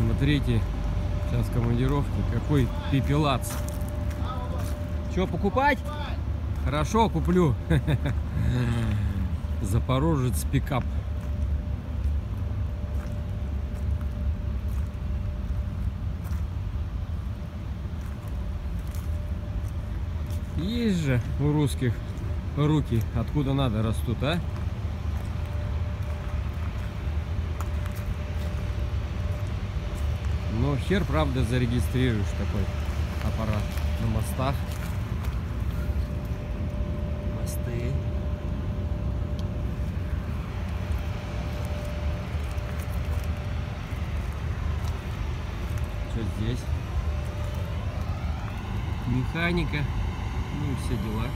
Смотрите, сейчас в командировке, какой пепелац. Что, покупать? Хорошо, куплю. Запорожец пикап. Есть же у русских руки, откуда надо растут, а? Но хер, правда, зарегистрируешь такой аппарат на мостах. Мосты. Что здесь? Механика. Ну и все дела.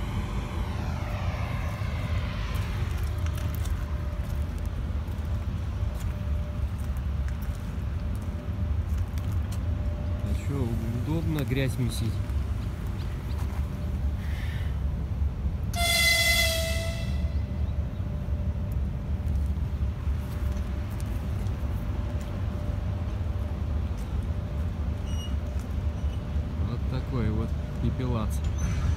А что, удобно грязь месить? Вот такой вот пепелац.